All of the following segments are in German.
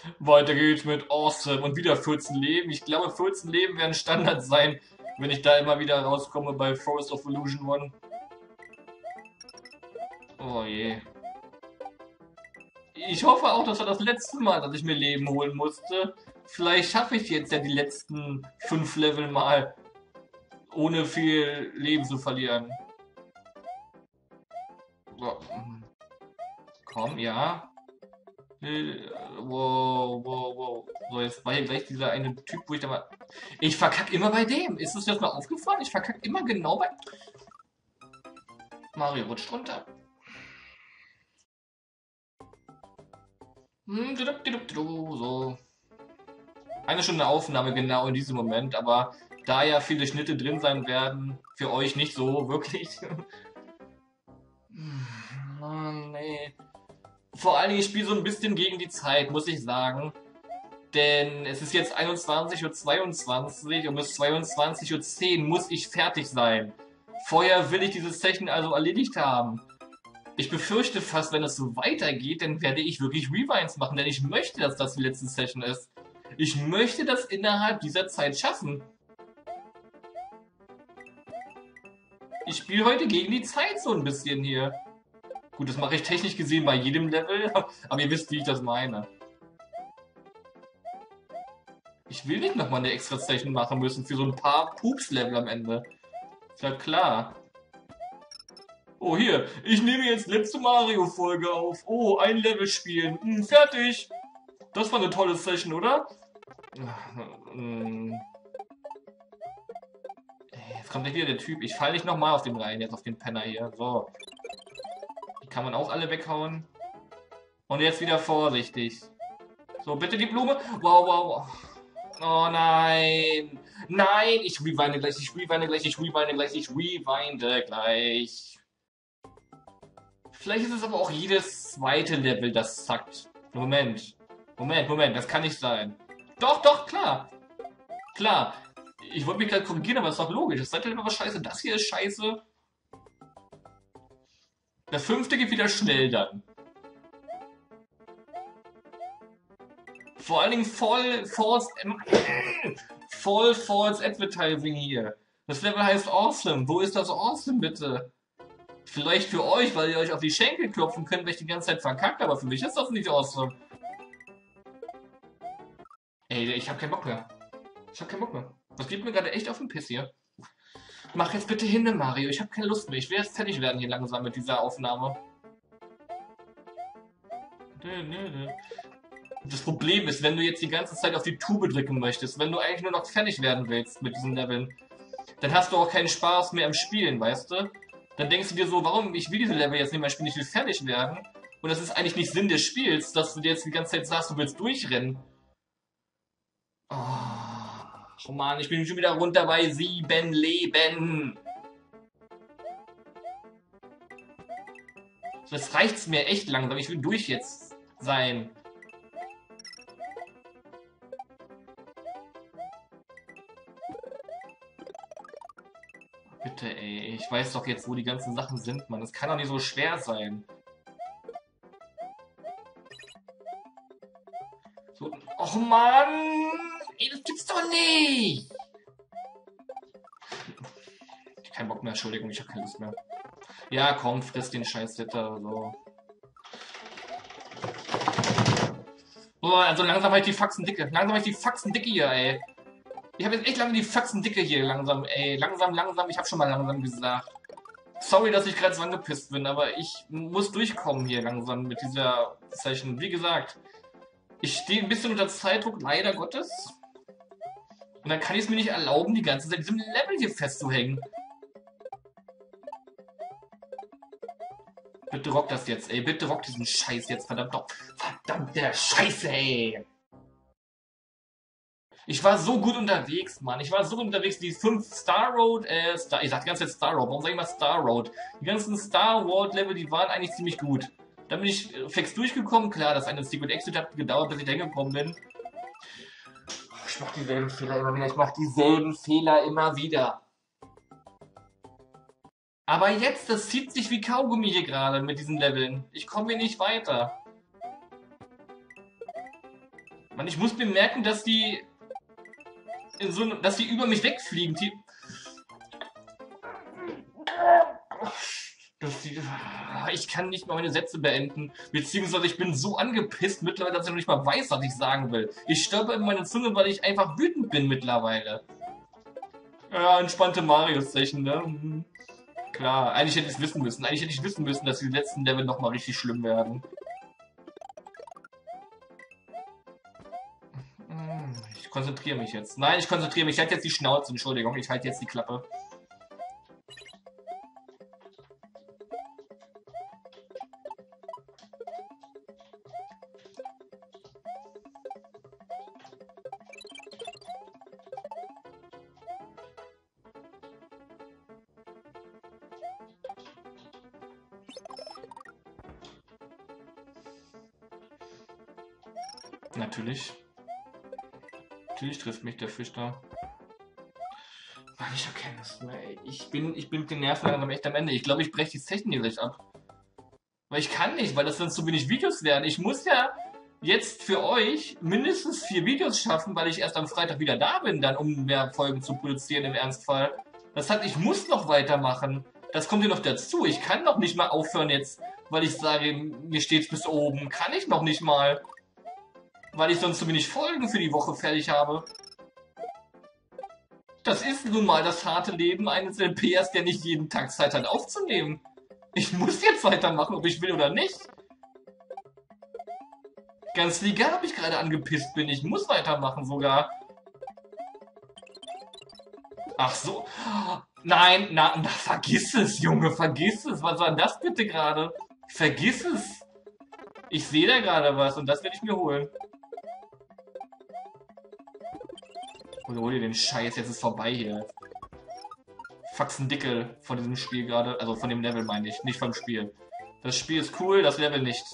Weiter geht's mit Awesome und wieder 14 Leben. Ich glaube, 14 Leben werden Standard sein, wenn ich da immer wieder rauskomme bei Forest of Illusion 1. Oh je. Ich hoffe auch, das war das letzte Mal, dass ich mir Leben holen musste. Vielleicht schaffe ich jetzt ja die letzten 5 Level mal, ohne viel Leben zu verlieren. So. Komm, ja. Wow, wow, wow. So, jetzt war hier gleich dieser eine Typ, wo ich da mal. Ich verkack immer bei dem. Ist es jetzt mal aufgefallen? Ich verkack immer genau bei. Mario rutscht runter. So. Eine Stunde Aufnahme genau in diesem Moment, aber da ja viele Schnitte drin sein werden, für euch nicht so wirklich. Mann, nee. Vor allen Dingen, ich spiele so ein bisschen gegen die Zeit, muss ich sagen. Denn es ist jetzt 21:22 Uhr und bis 22:10 Uhr muss ich fertig sein. Vorher will ich dieses Session also erledigt haben. Ich befürchte fast, wenn es so weitergeht, dann werde ich wirklich Rewinds machen, denn ich möchte, dass das die letzte Session ist. Ich möchte das innerhalb dieser Zeit schaffen. Ich spiele heute gegen die Zeit so ein bisschen hier. Gut, das mache ich technisch gesehen bei jedem Level, aber ihr wisst, wie ich das meine. Ich will nicht nochmal eine extra Session machen müssen für so ein paar Pups-Level am Ende. Ist ja klar. Oh, hier. Ich nehme jetzt letzte Mario-Folge auf. Oh, ein Level spielen. Fertig. Das war eine tolle Session, oder? Jetzt kommt gleich wieder der Typ. Ich falle nicht nochmal auf den rein, jetzt auf den Penner hier. So. Die kann man auch alle weghauen. Und jetzt wieder vorsichtig. So, bitte die Blume. Wow, wow, wow. Oh nein. Nein, ich rewinde gleich, ich rewinde gleich, ich rewinde gleich, ich rewinde gleich. Vielleicht ist es aber auch jedes zweite Level, das zackt. Moment. Moment, das kann nicht sein. Doch, doch, klar. Klar. Ich wollte mich gerade korrigieren, aber das ist doch logisch. Das zweite Level war scheiße, das hier ist scheiße. Der fünfte geht wieder schnell dann. Vor allen Dingen voll false Advertising hier. Das Level heißt Awesome. Wo ist das Awesome, bitte? Vielleicht für euch, weil ihr euch auf die Schenkel klopfen könnt, weil ich die ganze Zeit verkackt, aber für mich ist das nicht awesome. Ey, ich hab keinen Bock mehr. Ich hab keinen Bock mehr. Das geht mir gerade echt auf den Piss hier. Mach jetzt bitte hin, Mario. Ich hab keine Lust mehr. Ich will jetzt fertig werden hier langsam mit dieser Aufnahme. Das Problem ist, wenn du jetzt die ganze Zeit auf die Tube drücken möchtest, wenn du eigentlich nur noch fertig werden willst mit diesen Leveln, dann hast du auch keinen Spaß mehr im Spielen, weißt du? Dann denkst du dir so, warum, ich will diese Level jetzt nicht mehr spielen, ich will fertig werden. Und das ist eigentlich nicht Sinn des Spiels, dass du dir jetzt die ganze Zeit sagst, du willst durchrennen. Oh Mann, ich bin schon wieder runter bei 7 Leben. Das reicht's mir echt langsam, ich will durch jetzt sein. Bitte, ey, ich weiß doch jetzt, wo die ganzen Sachen sind, Mann. Das kann doch nicht so schwer sein. So, och Mann! Ey, das gibt's doch nicht! Ich hab keinen Bock mehr, Entschuldigung, ich hab keine Lust mehr. Ja, komm, friss den Scheiß Ritter, so. So, also langsam hab ich die Faxen dicke. Langsam hab ich die Faxen dicke hier, ey. Ich habe jetzt echt lange die Faxen dicke hier, langsam, ey. Langsam, ich hab schon mal langsam gesagt. Sorry, dass ich gerade so angepisst bin, aber ich muss durchkommen hier langsam mit dieser Session. Wie gesagt, ich stehe ein bisschen unter Zeitdruck, leider Gottes. Und dann kann ich es mir nicht erlauben, die ganze Zeit in diesem Level hier festzuhängen. Bitte rock das jetzt, ey. Bitte rock diesen Scheiß jetzt, verdammt doch. Verdammte Scheiße, ey. Ich war so gut unterwegs, Mann. Ich war so gut unterwegs. Die 5 Star Road, ich sag die ganze Zeit Star Road. Warum sag ich mal Star Road? Die ganzen Star World Level, die waren eigentlich ziemlich gut. Dann bin ich fix durchgekommen. Klar, das eine Secret Exit hat gedauert, bis ich da hingekommen bin. Ich mach dieselben Fehler immer wieder. Ich mach dieselben Fehler immer wieder. Aber jetzt, das zieht sich wie Kaugummi hier gerade mit diesen Leveln. Ich komme hier nicht weiter. Mann, ich muss bemerken, dass die dass die über mich wegfliegen. Ich kann nicht mal meine Sätze beenden. Beziehungsweise ich bin so angepisst mittlerweile, dass ich noch nicht mal weiß, was ich sagen will. Ich stolper in meine Zunge, weil ich einfach wütend bin mittlerweile. Ja, entspannte Mario-Session, ne? Mhm. Klar, eigentlich hätte ich es wissen müssen. Eigentlich hätte ich wissen müssen, dass die letzten Level nochmal richtig schlimm werden. Ich konzentriere mich jetzt. Nein, ich konzentriere mich. Ich halte jetzt die Schnauze. Entschuldigung, ich halte jetzt die Klappe. Natürlich. Natürlich trifft mich der Fisch da. Mann, ich erkenne es mehr, ey. Ich bin mit den Nerven langsam echt am Ende. Ich glaube, ich breche die Session hier gleich ab. Weil ich kann nicht, weil das dann zu wenig Videos werden. Ich muss ja jetzt für euch mindestens 4 Videos schaffen, weil ich erst am Freitag wieder da bin, dann um mehr Folgen zu produzieren im Ernstfall. Das heißt, ich muss noch weitermachen. Das kommt ja noch dazu. Ich kann noch nicht mal aufhören jetzt, weil ich sage, mir steht's bis oben. Kann ich noch nicht mal. Weil ich sonst zu wenig Folgen für die Woche fertig habe. Das ist nun mal das harte Leben eines LPs, der nicht jeden Tag Zeit hat aufzunehmen. Ich muss jetzt weitermachen, ob ich will oder nicht. Ganz egal, ob ich gerade angepisst bin. Ich muss weitermachen sogar. Ach so. Nein, na, vergiss es, Junge, vergiss es. Was war denn das bitte gerade? Vergiss es. Ich sehe da gerade was und das werde ich mir holen. Oder hol dir den Scheiß, jetzt ist vorbei hier. Faxendickel von diesem Spiel gerade. Also von dem Level meine ich, nicht vom Spiel. Das Spiel ist cool, das Level nicht.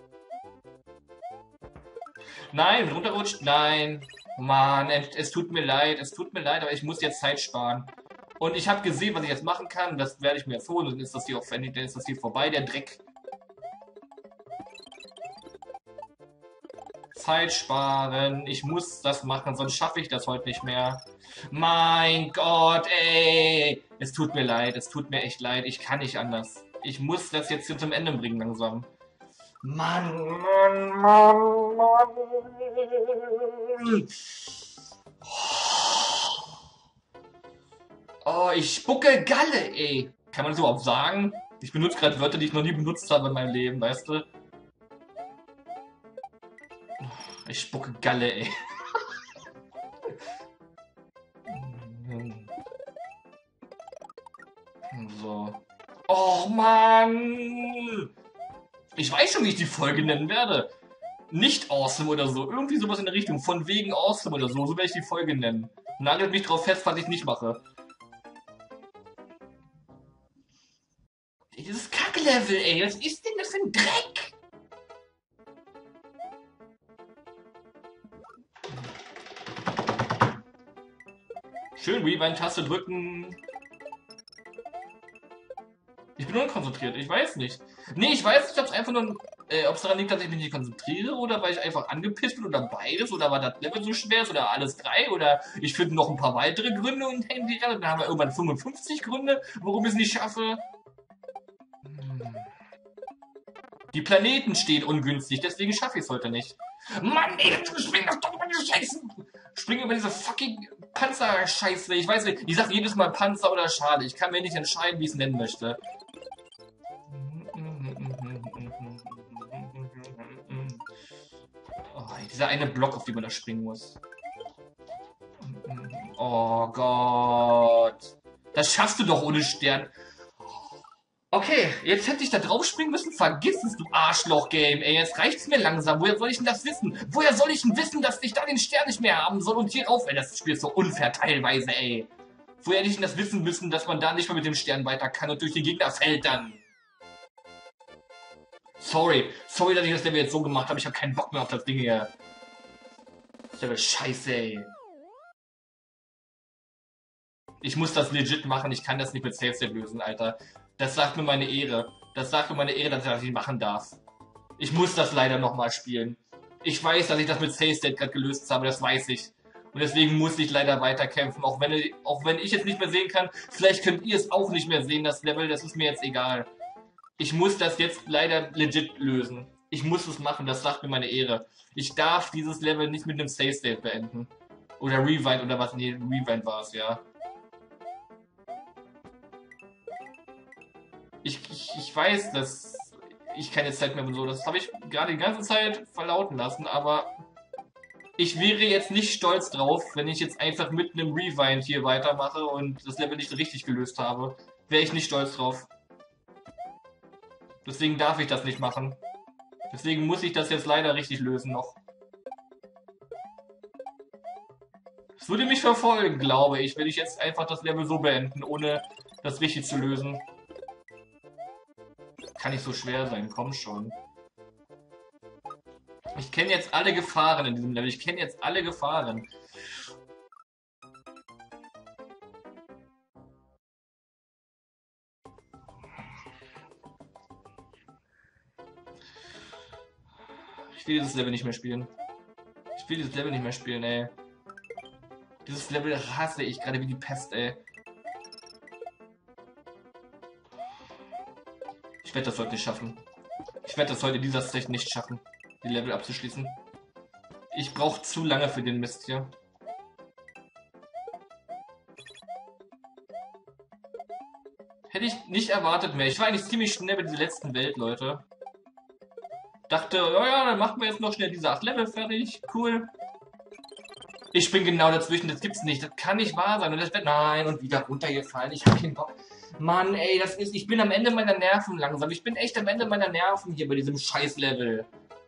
Nein, runterrutscht, nein. Mann, es tut mir leid, aber ich muss jetzt Zeit sparen. Und ich habe gesehen, was ich jetzt machen kann, das werde ich mir jetzt holen, dann ist das hier aufwendig, dann ist das hier vorbei, der Dreck. Zeit sparen, ich muss das machen, sonst schaffe ich das heute nicht mehr. Mein Gott, ey. Es tut mir leid, es tut mir echt leid, ich kann nicht anders. Ich muss das jetzt hier zum Ende bringen langsam. Mann, Mann, Mann, Mann. Oh, ich spucke Galle, ey. Kann man das überhaupt sagen? Ich benutze gerade Wörter, die ich noch nie benutzt habe in meinem Leben, weißt du? Ich spucke Galle, ey. So. Oh, Mann! Ich weiß schon, wie ich die Folge nennen werde. Nicht awesome oder so. Irgendwie sowas in der Richtung. Von wegen awesome oder so. So werde ich die Folge nennen. Nagelt mich drauf fest, was ich nicht mache. Dieses Kacklevel, ey. Was ist denn das für ein Dreck? Schön Rewind-Taste drücken. Ich bin unkonzentriert, ich weiß nicht. Nee, ich weiß nicht, ob es einfach nur, ob es daran liegt, dass ich mich nicht konzentriere oder weil ich einfach angepisst bin oder beides oder weil das Level so schwer ist oder alles 3 oder ich finde noch ein paar weitere Gründe und hängen die ran. Dann haben wir irgendwann 55 Gründe, warum ich es nicht schaffe. Die Planeten stehen ungünstig, deswegen schaffe ich es heute nicht. Mann, ey, spring doch über diese Scheiße! Spring über diese fucking Panzer-Scheiße. Ich weiß nicht, ich sag jedes Mal Panzer oder Schale. Ich kann mir nicht entscheiden, wie ich es nennen möchte. Oh, dieser eine Block, auf den man da springen muss. Oh Gott. Das schaffst du doch ohne Stern. Okay, jetzt hätte ich da drauf springen müssen. Vergiss es, du Arschloch-Game. Ey, jetzt reicht's mir langsam. Woher soll ich denn das wissen? Woher soll ich denn wissen, dass ich da den Stern nicht mehr haben soll und hier rauf? Ey, das Spiel ist so unfair teilweise, ey. Woher hätte ich denn das wissen müssen, dass man da nicht mehr mit dem Stern weiter kann und durch den Gegner fällt dann? Sorry, dass ich das Level jetzt so gemacht habe. Ich habe keinen Bock mehr auf das Ding hier. Das Level scheiße, ey. Ich muss das legit machen. Ich kann das nicht mit Safe State lösen, Alter. Das sagt mir meine Ehre. Das sagt mir meine Ehre, dass ich das nicht machen darf. Ich muss das leider nochmal spielen. Ich weiß, dass ich das mit Save State gerade gelöst habe, das weiß ich. Und deswegen muss ich leider weiterkämpfen, auch wenn ich es nicht mehr sehen kann. Vielleicht könnt ihr es auch nicht mehr sehen, das Level, das ist mir jetzt egal. Ich muss das jetzt leider legit lösen. Ich muss es machen, das sagt mir meine Ehre. Ich darf dieses Level nicht mit einem Save State beenden. Oder Rewind oder was? Nee, Rewind war es, ja. Ich weiß, dass ich keine Zeit mehr und so. Das habe ich gerade die ganze Zeit verlauten lassen, aber ich wäre jetzt nicht stolz drauf, wenn ich jetzt einfach mit einem Rewind hier weitermache und das Level nicht richtig gelöst habe. Wäre ich nicht stolz drauf. Deswegen darf ich das nicht machen. Deswegen muss ich das jetzt leider richtig lösen noch. Es würde mich verfolgen, glaube ich, wenn ich jetzt einfach das Level so beenden, ohne das richtig zu lösen. Kann nicht so schwer sein, komm schon. Ich kenne jetzt alle Gefahren in diesem Level. Ich kenne jetzt alle Gefahren. Ich will dieses Level nicht mehr spielen. Ich will dieses Level nicht mehr spielen, ey. Dieses Level hasse ich gerade wie die Pest, ey. Ich werde das heute nicht schaffen. Ich werde das heute in dieser Stage nicht schaffen, die Level abzuschließen. Ich brauche zu lange für den Mist hier. Hätte ich nicht erwartet mehr. Ich war eigentlich ziemlich schnell bei dieser letzten Welt, Leute. Dachte, oh ja, dann machen wir jetzt noch schnell diese 8 Level fertig. Cool. Ich bin genau dazwischen, das gibt's nicht. Das kann nicht wahr sein. Und das wird, nein, und wieder runtergefallen. Ich hab keinen Bock. Mann, ey, ich bin am Ende meiner Nerven langsam. Ich bin echt am Ende meiner Nerven hier bei diesem Scheiß-Level.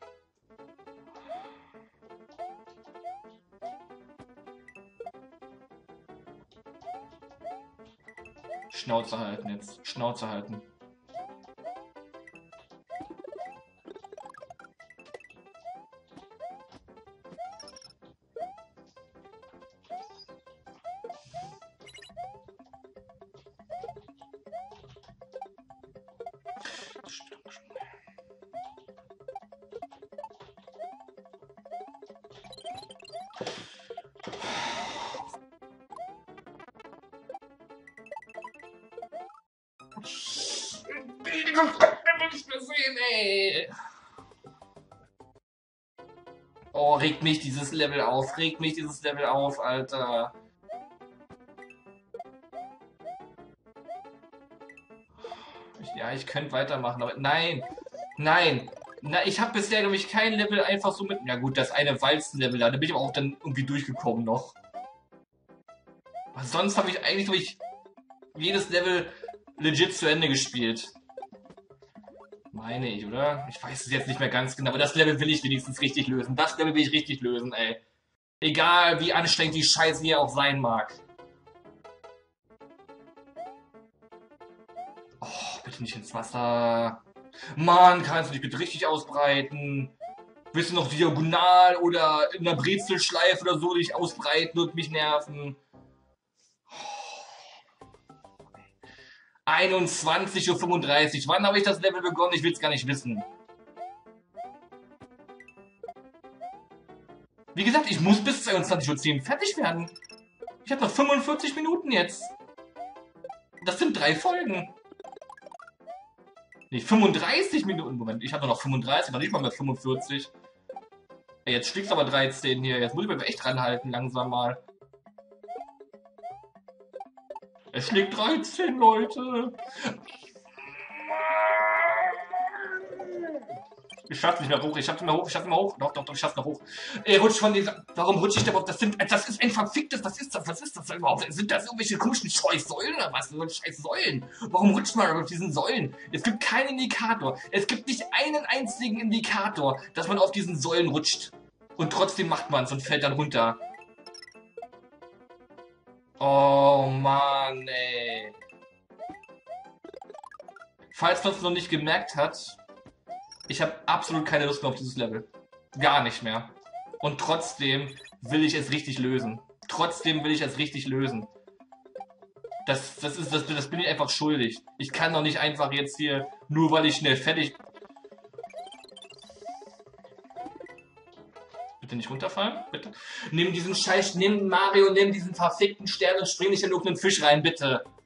Schnauze halten jetzt. Schnauze halten. Nicht mehr sehen, ey. Oh, regt mich dieses Level auf. Regt mich dieses Level auf, Alter. Ja, ich könnte weitermachen, aber nein. Nein. Na, ich habe bisher, glaube ich, kein Level einfach so mit... Ja gut, das eine Walzen-Level da bin ich aber auch dann irgendwie durchgekommen noch. Aber sonst habe ich eigentlich, glaube ich, jedes Level legit zu Ende gespielt. Meine ich, oder? Ich weiß es jetzt nicht mehr ganz genau, aber das Level will ich wenigstens richtig lösen. Das Level will ich richtig lösen, ey. Egal, wie anstrengend die Scheiße hier auch sein mag. Oh, bitte nicht ins Wasser. Mann, kannst du dich bitte richtig ausbreiten? Willst du noch diagonal oder in einer Brezelschleife oder so dich ausbreiten und mich nerven? 21:35 Uhr. Wann habe ich das Level begonnen? Ich will es gar nicht wissen. Wie gesagt, ich muss bis 22:10 Uhr fertig werden. Ich habe noch 45 Minuten jetzt. Das sind 3 Folgen. Nee, 35 Minuten. Moment, ich habe noch 35, noch nicht mal mehr 45. Ey, jetzt schlägt's aber 13 hier. Jetzt muss ich mich echt ranhalten, langsam mal. Es schlägt 13, Leute. Ich schaff's nicht mehr hoch, ich schaff's nicht mehr hoch, ich schaff's nicht mehr hoch. Doch, ich schaff's noch hoch. Ey, rutscht von dieser. Warum rutsche ich da überhaupt? Das ist ein verficktes. Was ist das überhaupt? Sind das irgendwelche komischen Scheißsäulen oder was? So scheiß Säulen. Warum rutscht man auf diesen Säulen? Es gibt keinen Indikator. Es gibt nicht einen einzigen Indikator, dass man auf diesen Säulen rutscht. Und trotzdem macht man's und fällt dann runter. Oh Mann, ey. Falls man es noch nicht gemerkt hat, ich habe absolut keine Lust mehr auf dieses Level. Gar nicht mehr. Und trotzdem will ich es richtig lösen. Trotzdem will ich es richtig lösen. Das bin ich einfach schuldig. Ich kann doch nicht einfach jetzt hier, nur weil ich schnell fertig... Bitte nicht runterfallen, bitte. Nimm diesen Scheiß, nimm Mario, nimm diesen verfickten Stern und spring nicht in irgendeinen Fisch rein, bitte.